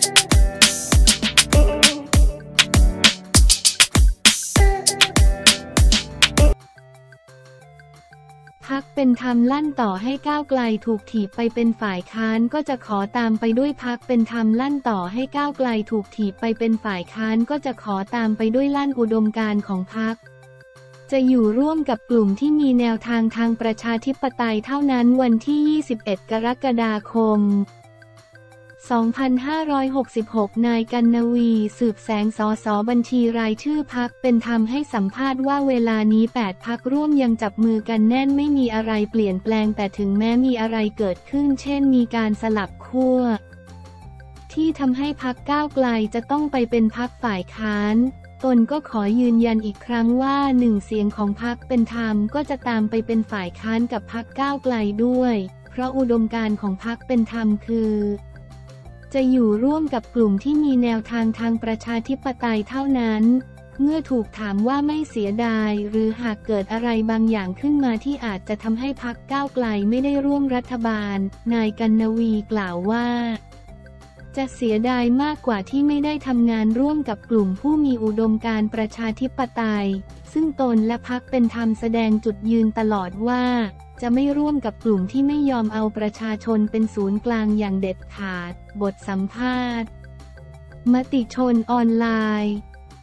พรรคเป็นธรรมลั่นต่อให้ก้าวไกลถูกถีบไปเป็นฝ่ายค้านก็จะขอตามไปด้วยพรรคเป็นธรรมลั่นต่อให้ก้าวไกลถูกถีบไปเป็นฝ่ายค้านก็จะขอตามไปด้วยลั่นอุดมการณ์ของพรรคจะอยู่ร่วมกับกลุ่มที่มีแนวทางทางประชาธิปไตยเท่านั้นวันที่ 21 กรกฎาคม 2566 นายกนวี สืบแสง สส.บัญชีรายชื่อพรรคเป็นธรรมให้สัมภาษณ์ว่าเวลานี้8พรรคร่วมยังจับมือกันแน่นไม่มีอะไรเปลี่ยนแปลงแต่ถึงแม้มีอะไรเกิดขึ้นเช่นมีการสลับขั้วที่ทำให้พรรคก้าวไกลจะต้องไปเป็นพรรคฝ่ายค้านตนก็ขอยืนยันอีกครั้งว่า1 เสียงของพรรคเป็นธรรมก็จะตามไปเป็นฝ่ายค้านกับพรรคก้าวไกลด้วยเพราะอุดมการณ์ของพรรคเป็นธรรมคือจะอยู่ร่วมกับกลุ่มที่มีแนวทางทางประชาธิปไตยเท่านั้นเมื่อถูกถามว่าไม่เสียดายหรือหากเกิดอะไรบางอย่างขึ้นมาที่อาจจะทำให้พรรคก้าวไกลไม่ได้ร่วมรัฐบาลนายกนวีกล่าวว่าจะเสียดายมากกว่าที่ไม่ได้ทำงานร่วมกับกลุ่มผู้มีอุดมการณ์ประชาธิปไตยซึ่งตนและพรรคเป็นธรรมแสดงจุดยืนตลอดว่าจะไม่ร่วมกับกลุ่มที่ไม่ยอมเอาประชาชนเป็นศูนย์กลางอย่างเด็ดขาดบทสัมภาษณ์มติชนออนไลน์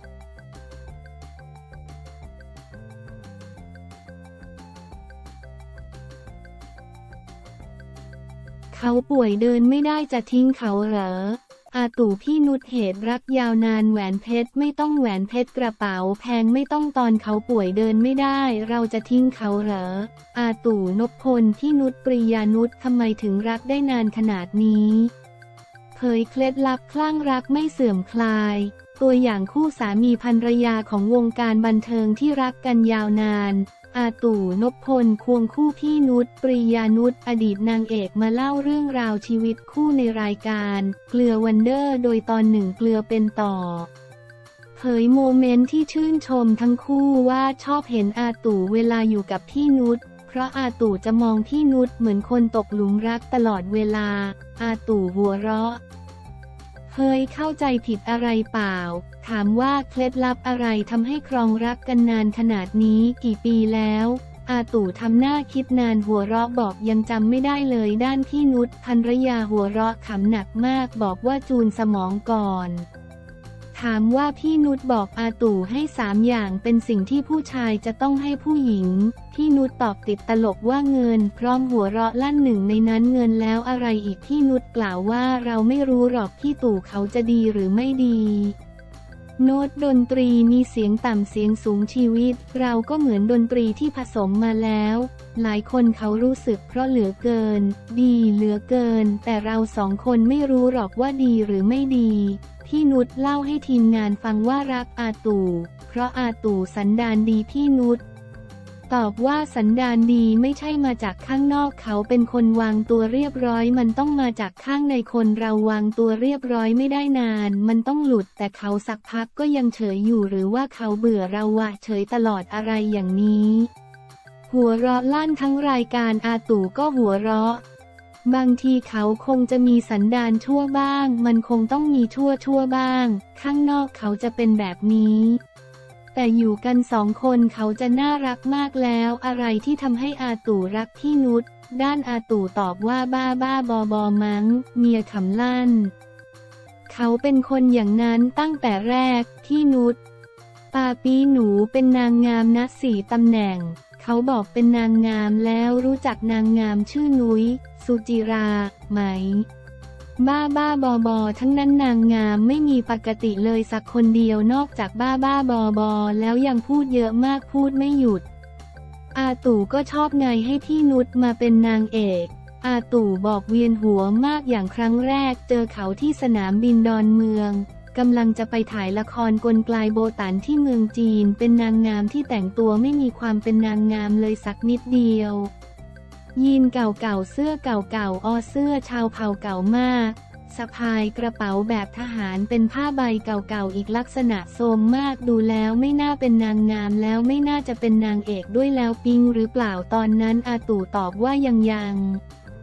เขาป่วยเดินไม่ได้จะทิ้งเขาเหรออาตู่พี่นุชเหตุรักยาวนานแหวนเพชรไม่ต้องแหวนเพชรกระเป๋าแพงไม่ต้องตอนเขาป่วยเดินไม่ได้เราจะทิ้งเขาเหรออาตู่นพพลพี่นุชปริยานุชทำไมถึงรักได้นานขนาดนี้เผยเคล็ดลับคลั่งรักไม่เสื่อมคลายตัวอย่างคู่สามีภรรยาของวงการบันเทิงที่รักกันยาวนานอาตู่นพพลควงคู่พี่นุชปริยานุชอดีตนางเอกมาเล่าเรื่องราวชีวิตคู่ในรายการเกลือวันเดอร์โดยตอน1เกลือเป็นต่อเผยโมเมนต์ที่ชื่นชมทั้งคู่ว่าชอบเห็นอาตู่เวลาอยู่กับพี่นุชเพราะอาตู่จะมองพี่นุชเหมือนคนตกหลุมรักตลอดเวลาอาตู่หัวเราะเฮ้ยเข้าใจผิดอะไรเปล่าถามว่าเคล็ดลับอะไรทำให้ครองรักกันนานขนาดนี้กี่ปีแล้วอาตู่ทำหน้าคิดนานหัวเราะบอกยังจำไม่ได้เลยด้านพี่นุชภรรยาหัวเราะขำหนักมากบอกว่าจูนสมองก่อนถามว่าพี่นุชบอกอาตู่ให้3 อย่างเป็นสิ่งที่ผู้ชายจะต้องให้ผู้หญิงพี่นุชตอบติดตลกว่าเงินพร้อมหัวเราะลั่น1ในนั้นเงินแล้วอะไรอีกพี่นุชกล่าวว่าเราไม่รู้หรอกพี่ตู่เขาจะดีหรือไม่ดีโน้ตดนตรีมีเสียงต่ำเสียงสูงชีวิตเราก็เหมือนดนตรีที่ผสมมาแล้วหลายคนเขารู้สึกเพราะเหลือเกินดีเหลือเกินแต่เรา2 คนไม่รู้หรอกว่าดีหรือไม่ดีพี่นุชเล่าให้ทีมงานฟังว่ารักอาตู่เพราะอาตู่สันดานดีพี่นุชตอบว่าสันดานดีไม่ใช่มาจากข้างนอกเขาเป็นคนวางตัวเรียบร้อยมันต้องมาจากข้างในคนเราวางตัวเรียบร้อยไม่ได้นานมันต้องหลุดแต่เขาสักพักก็ยังเฉยอยู่หรือว่าเขาเบื่อเราวะเฉยตลอดอะไรอย่างนี้หัวเราะลั่นทั้งรายการอาตู่ก็หัวเราะบางทีเขาคงจะมีสันดานชั่วบ้างมันคงต้องมีชั่วบ้างข้างนอกเขาจะเป็นแบบนี้แต่อยู่กัน2 คนเขาจะน่ารักมากแล้วอะไรที่ทำให้อาตู่รักพี่นุชด้านอาตู่ตอบว่าบ้าบอมั้งเมียขำลั่นเขาเป็นคนอย่างนั้นตั้งแต่แรกพี่นุชปาปีหนูเป็นนางงามนะ4 ตำแหน่งเขาบอกเป็นนางงามแล้วรู้จักนางงามชื่อนุ้ยสุจิราไหมบ้าบอทั้งนั้นนางงามไม่มีปกติเลยสักคนเดียวนอกจากบ้าบอแล้วยังพูดเยอะมากพูดไม่หยุดอาตู่ก็ชอบไงให้พี่นุชมาเป็นนางเอกอาตู่บอกเวียนหัวมากอย่างครั้งแรกเจอเขาที่สนามบินดอนเมืองกำลังจะไปถ่ายละครกลไกโบตันที่เมืองจีนเป็นนางงามที่แต่งตัวไม่มีความเป็นนางงามเลยสักนิดเดียวยีนเก่าเสื้อเก่าเสื้อชาวเผ่าเก่ามากสะพายกระเป๋าแบบทหารเป็นผ้าใบเก่าอีกลักษณะโทรมมากดูแล้วไม่น่าเป็นนางงามแล้วไม่น่าจะเป็นนางเอกด้วยแล้วปิ๊งหรือเปล่าตอนนั้นอาตู่ตอบว่ายัง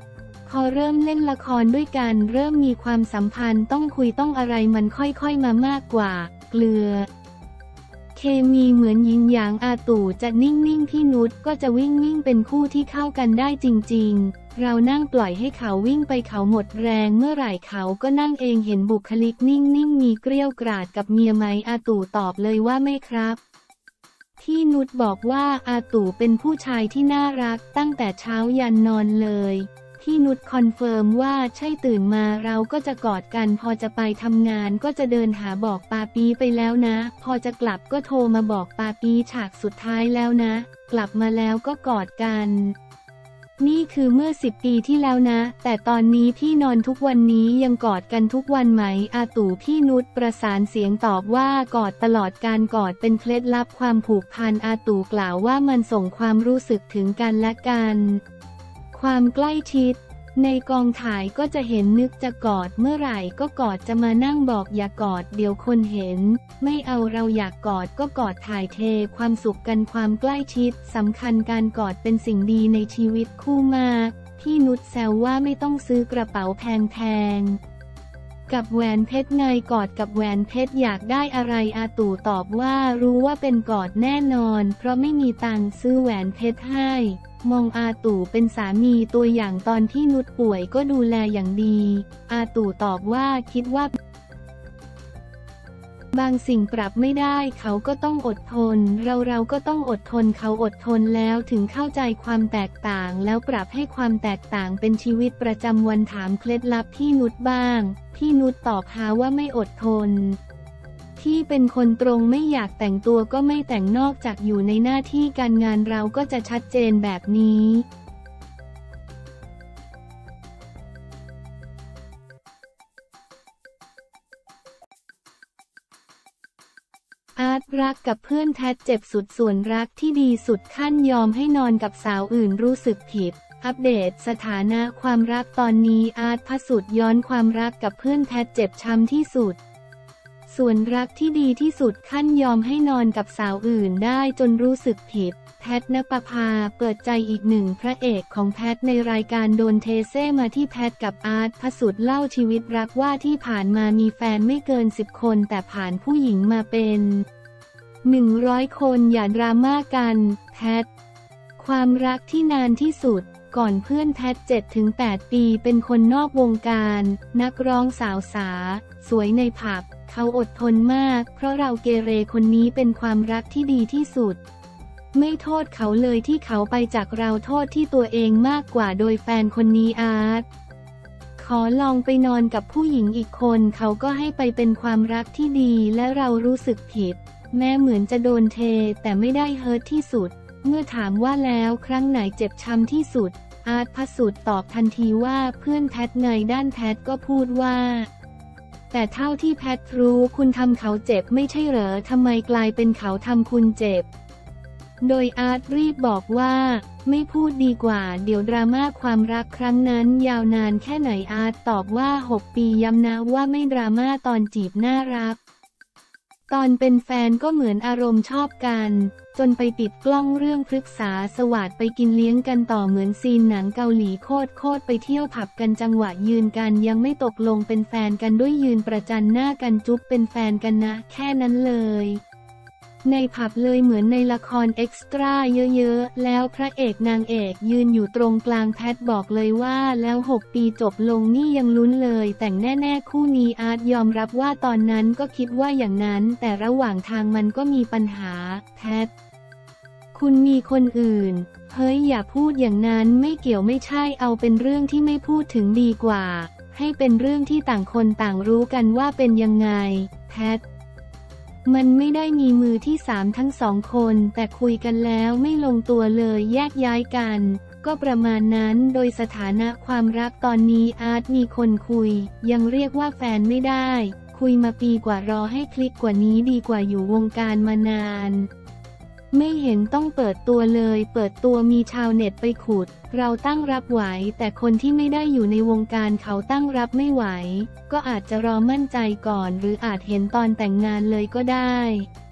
พอเริ่มเล่นละครด้วยกันเริ่มมีความสัมพันธ์ต้องคุยต้องอะไรมันค่อยๆมามากกว่าเกลือเคมีเหมือนยินหยางอาตู่จะนิ่งๆพี่นุชก็จะวิ่งเป็นคู่ที่เข้ากันได้จริงๆเรานั่งปล่อยให้เขาวิ่งไปเขาหมดแรงเมื่อไหร่เขาก็นั่งเองเห็นบุคลิกนิ่งๆมีเกรี้ยวกราดกับเมียไหมอาตู่ตอบเลยว่าไม่ครับพี่นุชบอกว่าอาตู่เป็นผู้ชายที่น่ารักตั้งแต่เช้ายันนอนเลยพี่นุชคอนเฟิร์มว่าใช่ตื่นมาเราก็จะกอดกันพอจะไปทำงานก็จะเดินหาบอกปาปีไปแล้วนะพอจะกลับก็โทรมาบอกปาปีฉากสุดท้ายแล้วนะกลับมาแล้วก็กอดกันนี่คือเมื่อ10 ปีที่แล้วนะแต่ตอนนี้พี่นอนทุกวันนี้ยังกอดกันทุกวันไหมอาตู่พี่นุชประสานเสียงตอบว่ากอดตลอดการกอดเป็นเคล็ดลับความผูกพันอาตู่กล่าวว่ามันส่งความรู้สึกถึงกันและกันความใกล้ชิดในกองถ่ายก็จะเห็นนึกจะกอดเมื่อไหร่ก็กอดจะมานั่งบอกอย่ากอดเดี๋ยวคนเห็นไม่เอาเราอยากกอดก็กอดถ่ายเทความสุขกันความใกล้ชิดสำคัญการกอดเป็นสิ่งดีในชีวิตคู่มากพี่นุชแซวว่าไม่ต้องซื้อกระเป๋าแพงกับแหวนเพชรไงกอดกับแหวนเพชรอยากได้อะไรอาตู่ตอบว่ารู้ว่าเป็นกอดแน่นอนเพราะไม่มีตังค์ซื้อแหวนเพชรให้มองอาตู่เป็นสามีตัวอย่างตอนที่นุชป่วยก็ดูแลอย่างดีอาตู่ตอบว่าคิดว่าบางสิ่งปรับไม่ได้เขาก็ต้องอดทนเราก็ต้องอดทนเขาอดทนแล้วถึงเข้าใจความแตกต่างแล้วปรับให้ความแตกต่างเป็นชีวิตประจำวันถามเคล็ดลับพี่นุชบ้างพี่นุชตอบหาว่าไม่อดทนที่เป็นคนตรงไม่อยากแต่งตัวก็ไม่แต่งนอกจากอยู่ในหน้าที่การงานเราก็จะชัดเจนแบบนี้อาร์ตรักกับเพื่อนแท้เจ็บสุดส่วนรักที่ดีสุดขั้นยอมให้นอนกับสาวอื่นรู้สึกผิดอัปเดตสถานะความรักตอนนี้อาร์ตพระสุดย้อนความรักกับเพื่อนแท้เจ็บช้ำที่สุดส่วนรักที่ดีที่สุดขั้นยอมให้นอนกับสาวอื่นได้จนรู้สึกผิดแพทณปภาเปิดใจอีกหนึ่งพระเอกของแพทในรายการโดนเทเซ่มาที่แพทกับอาร์ตพระสุดเล่าชีวิตรักว่าที่ผ่านมามีแฟนไม่เกิน10 คนแต่ผ่านผู้หญิงมาเป็น100 คนอย่าดราม่ากันแพทความรักที่นานที่สุดก่อนเพื่อนแพท7-8 ปีเป็นคนนอกวงการนักร้องสาวสาสวยในผับเขาอดทนมากเพราะเราเกเรคนนี้เป็นความรักที่ดีที่สุดไม่โทษเขาเลยที่เขาไปจากเราโทษที่ตัวเองมากกว่าโดยแฟนคนนี้อาร์ตขอลองไปนอนกับผู้หญิงอีกคนเขาก็ให้ไปเป็นความรักที่ดีและเรารู้สึกผิดแม้เหมือนจะโดนเทแต่ไม่ได้เฮิร์ตที่สุดเมื่อถามว่าแล้วครั้งไหนเจ็บช้ำที่สุดอาร์ตพระสุดตอบทันทีว่าเพื่อนแพทไงด้านแพทก็พูดว่าแต่เท่าที่แพทรู้คุณทำเขาเจ็บไม่ใช่เหรอทำไมกลายเป็นเขาทำคุณเจ็บโดยอาร์ตรีบบอกว่าไม่พูดดีกว่าเดี๋ยวดราม่าความรักครั้งนั้นยาวนานแค่ไหนอาร์ตตอบว่า6 ปีย้ำนะว่าไม่ดราม่าตอนจีบน่ารักตอนเป็นแฟนก็เหมือนอารมณ์ชอบกันจนไปปิดกล้องเรื่องพฤกษาสวัสดิ์ไปกินเลี้ยงกันต่อเหมือนซีนหนังเกาหลีโคตรไปเที่ยวผับกันจังหวะยืนกันยังไม่ตกลงเป็นแฟนกันด้วยยืนประจันหน้ากันจุ๊บเป็นแฟนกันนะแค่นั้นเลยในผับเลยเหมือนในละครเอ็กซ์ตร้าเยอะๆแล้วพระเอกนางเอกยืนอยู่ตรงกลางแพทบอกเลยว่าแล้ว6 ปีจบลงนี่ยังลุ้นเลยแต่งแน่ๆคู่นี้อาร์ตยอมรับว่าตอนนั้นก็คิดว่าอย่างนั้นแต่ระหว่างทางมันก็มีปัญหาแพทคุณมีคนอื่นเฮ้ยอย่าพูดอย่างนั้นไม่เกี่ยวไม่ใช่เอาเป็นเรื่องที่ไม่พูดถึงดีกว่าให้เป็นเรื่องที่ต่างคนต่างรู้กันว่าเป็นยังไงแพทมันไม่ได้มีมือที่3ทั้ง2 คนแต่คุยกันแล้วไม่ลงตัวเลยแยกย้ายกันก็ประมาณนั้นโดยสถานะความรักตอนนี้อาร์ตมีคนคุยยังเรียกว่าแฟนไม่ได้คุยมาปีกว่ารอให้คลิกกว่านี้ดีกว่าอยู่วงการมานานไม่เห็นต้องเปิดตัวเลยเปิดตัวมีชาวเน็ตไปขุดเราตั้งรับไหวแต่คนที่ไม่ได้อยู่ในวงการเขาตั้งรับไม่ไหวก็อาจจะรอมั่นใจก่อนหรืออาจเห็นตอนแต่งงานเลยก็ได้